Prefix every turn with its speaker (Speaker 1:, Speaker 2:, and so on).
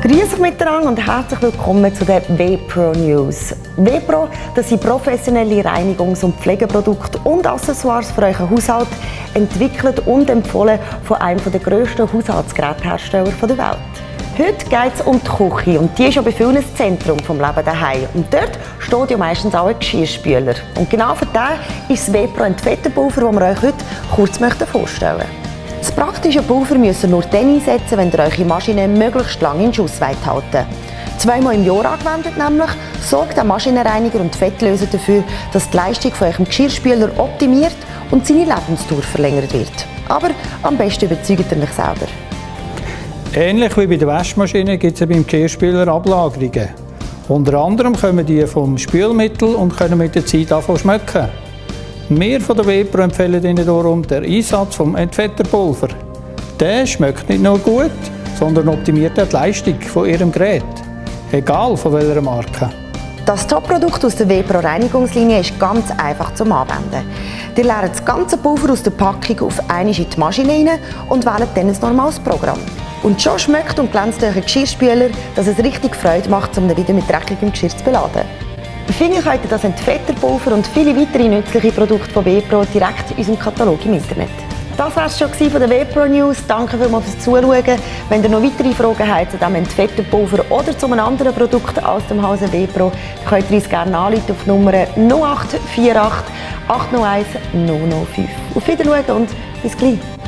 Speaker 1: Grüß euch miteinander und herzlich willkommen zu den WPRO News. WPRO, das sind professionelle Reinigungs- und Pflegeprodukte und Accessoires für euren Haushalt, entwickelt und empfohlen von einem der grössten Haushaltsgerätehersteller der Welt. Heute geht es um die Küche und die ist ja bei vielen das Zentrum des Lebens daheim. Und dort steht ja meistens auch ein Geschirrspüler. Und genau für den ist das WPRO Entfetterpulver, das wir euch heute kurz vorstellen möchten. Das praktische Pulver müsst ihr nur dann einsetzen, wenn ihr eure Maschine möglichst lange in Schuss halten wollt. Zweimal im Jahr angewendet nämlich, sorgt der Maschinenreiniger und Fettlöser dafür, dass die Leistung von eurem Geschirrspüler optimiert und seine Lebensdauer verlängert wird. Aber am besten überzeugt ihr euch selber.
Speaker 2: Ähnlich wie bei der Waschmaschine gibt es beim Geschirrspüler Ablagerungen. Unter anderem kommen die vom Spülmittel und können mit der Zeit anfangen zu schmecken. Wir von der WPRO empfehlen Ihnen darum den Einsatz des Entfetterpulver. Der schmeckt nicht nur gut, sondern optimiert auch die Leistung von Ihrem Gerät. Egal von welcher Marke.
Speaker 1: Das Top-Produkt aus der WPRO Reinigungslinie ist ganz einfach zum Anwenden. Ihr leert das ganze Pulver aus der Packung auf einmal in die Maschine rein und wählt dann ein normales Programm. Und schon schmeckt und glänzt euer Geschirrspüler, dass es richtig Freude macht, um ihn wieder mit dreckigem Geschirr zu beladen. Finden könnt ihr das Entfetterpulver und viele weitere nützliche Produkte von WPRO direkt in unserem Katalog im Internet. Das war es schon von der WPRO News. Danke vielmals fürs Zuschauen. Wenn ihr noch weitere Fragen habt zu diesem Entfetterpulver oder zu einem anderen Produkt aus dem Hause WPRO, könnt ihr uns gerne anrufen auf die Nummer 0848 801 005. Auf Wiedersehen und bis gleich.